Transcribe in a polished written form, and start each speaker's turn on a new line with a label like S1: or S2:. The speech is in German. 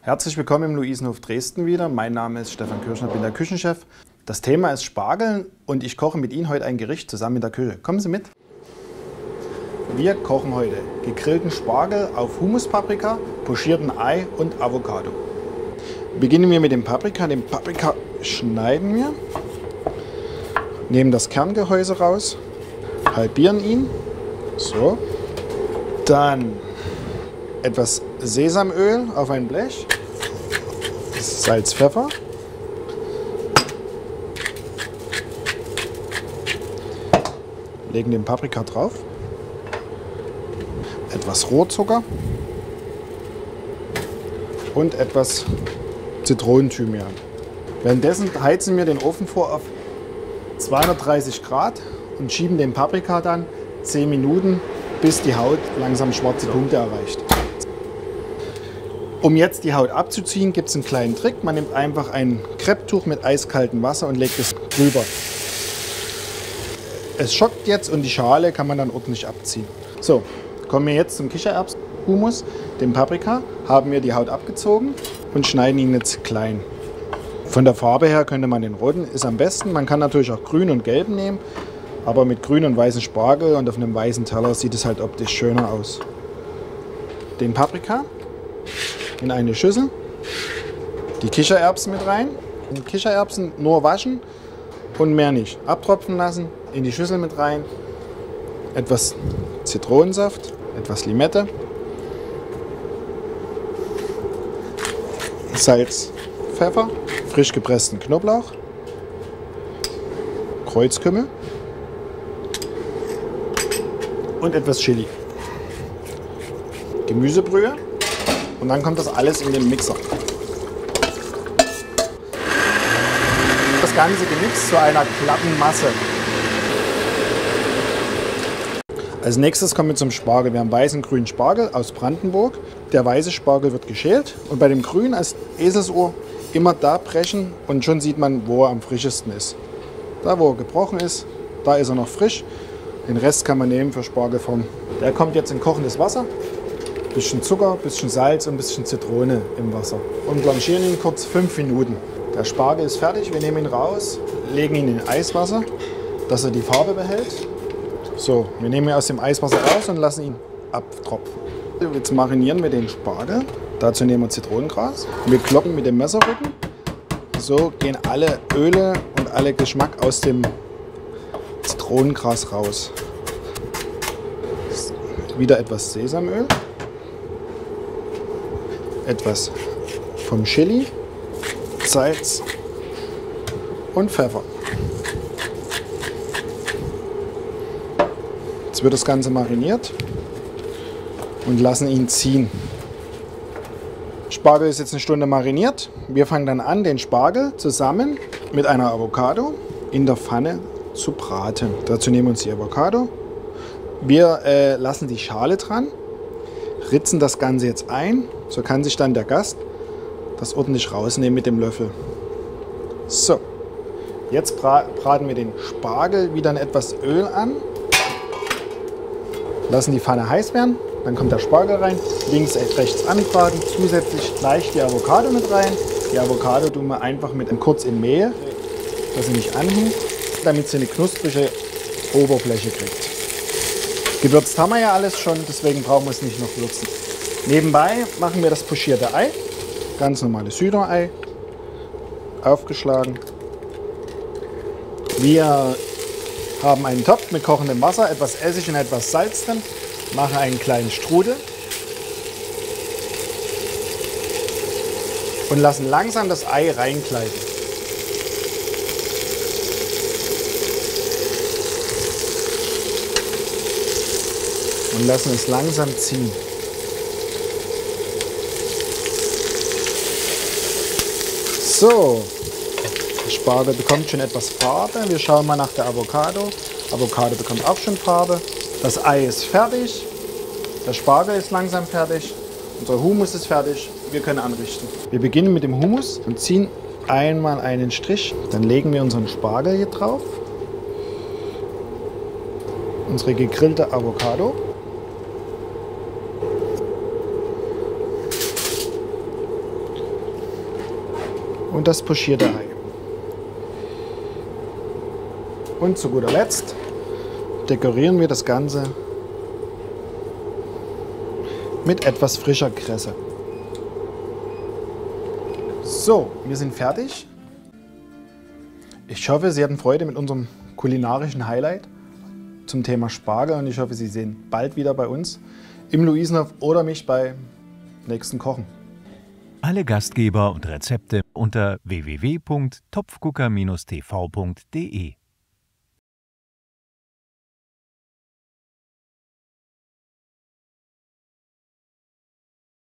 S1: Herzlich willkommen im Luisenhof Dresden wieder. Mein Name ist Stefan Kirschner, bin der Küchenchef. Das Thema ist Spargel und ich koche mit Ihnen heute ein Gericht zusammen in der Küche. Kommen Sie mit. Wir kochen heute gegrillten Spargel auf Humuspaprika, pochierten Ei und Avocado. Beginnen wir mit dem Paprika. Den Paprika schneiden wir, nehmen das Kerngehäuse raus, halbieren ihn. So. Dann etwas Sesamöl auf ein Blech, Salz, Pfeffer, legen den Paprika drauf, etwas Rohrzucker und etwas Zitronenthymian. Währenddessen heizen wir den Ofen vor auf 230 Grad und schieben den Paprika dann 10 Minuten, bis die Haut langsam schwarze Punkte erreicht. Um jetzt die Haut abzuziehen, gibt es einen kleinen Trick. Man nimmt einfach ein Krepptuch mit eiskaltem Wasser und legt es drüber. Es schockt jetzt und die Schale kann man dann ordentlich abziehen. So, kommen wir jetzt zum Kichererbsenhumus. Dem Paprika haben wir die Haut abgezogen und schneiden ihn jetzt klein. Von der Farbe her könnte man den roten, ist am besten. Man kann natürlich auch grün und gelben nehmen, aber mit grün und weißen Spargel und auf einem weißen Teller sieht es halt optisch schöner aus. Den Paprika in eine Schüssel, die Kichererbsen mit rein. Die Kichererbsen nur waschen und mehr nicht. Abtropfen lassen, in die Schüssel mit rein. Etwas Zitronensaft, etwas Limette, Salz, Pfeffer, frisch gepressten Knoblauch, Kreuzkümmel und etwas Chili. Gemüsebrühe. Und dann kommt das alles in den Mixer. Das Ganze gemixt zu einer glatten Masse. Als nächstes kommen wir zum Spargel. Wir haben weißen und grünen Spargel aus Brandenburg. Der weiße Spargel wird geschält und bei dem grünen als Eselsohr immer da brechen und schon sieht man, wo er am frischesten ist. Da, wo er gebrochen ist, da ist er noch frisch. Den Rest kann man nehmen für Spargelform. Der kommt jetzt in kochendes Wasser. Bisschen Zucker, bisschen Salz und ein bisschen Zitrone im Wasser. Und blanchieren ihn kurz 5 Minuten. Der Spargel ist fertig, wir nehmen ihn raus, legen ihn in Eiswasser, dass er die Farbe behält. So, wir nehmen ihn aus dem Eiswasser raus und lassen ihn abtropfen. Jetzt marinieren wir den Spargel. Dazu nehmen wir Zitronengras. Wir kloppen mit dem Messerrücken. So gehen alle Öle und alle Geschmack aus dem Zitronengras raus. Wieder etwas Sesamöl. Etwas vom Chili, Salz und Pfeffer. Jetzt wird das Ganze mariniert und lassen ihn ziehen. Spargel ist jetzt eine Stunde mariniert. Wir fangen dann an, den Spargel zusammen mit einer Avocado in der Pfanne zu braten. Dazu nehmen wir uns die Avocado. Wir lassen die Schale dran, ritzen das Ganze jetzt ein. So kann sich dann der Gast das ordentlich rausnehmen mit dem Löffel. So, jetzt braten wir den Spargel wieder in etwas Öl an. Lassen die Pfanne heiß werden, dann kommt der Spargel rein, links, rechts anbraten, zusätzlich gleich die Avocado mit rein. Die Avocado tun wir einfach kurz in Mehl, dass sie nicht anhängt, damit sie eine knusprige Oberfläche kriegt. Gewürzt haben wir ja alles schon, deswegen brauchen wir es nicht noch würzen. Nebenbei machen wir das pochierte Ei, ganz normales Hühnerei, aufgeschlagen. Wir haben einen Topf mit kochendem Wasser, etwas Essig und etwas Salz drin, machen einen kleinen Strudel und lassen langsam das Ei reingleiten. Und lassen es langsam ziehen. So, der Spargel bekommt schon etwas Farbe. Wir schauen mal nach der Avocado. Avocado bekommt auch schon Farbe. Das Ei ist fertig. Der Spargel ist langsam fertig. Unser Hummus ist fertig. Wir können anrichten. Wir beginnen mit dem Hummus und ziehen einmal einen Strich. Dann legen wir unseren Spargel hier drauf. Unsere gegrillte Avocado. und das pochierte Ei. Und zu guter Letzt dekorieren wir das Ganze mit etwas frischer Kresse. So, wir sind fertig. Ich hoffe, Sie hatten Freude mit unserem kulinarischen Highlight zum Thema Spargel und ich hoffe, Sie sehen bald wieder bei uns im Luisenhof oder mich beim nächsten Kochen.
S2: Alle Gastgeber und Rezepte unter www.topfgucker-tv.de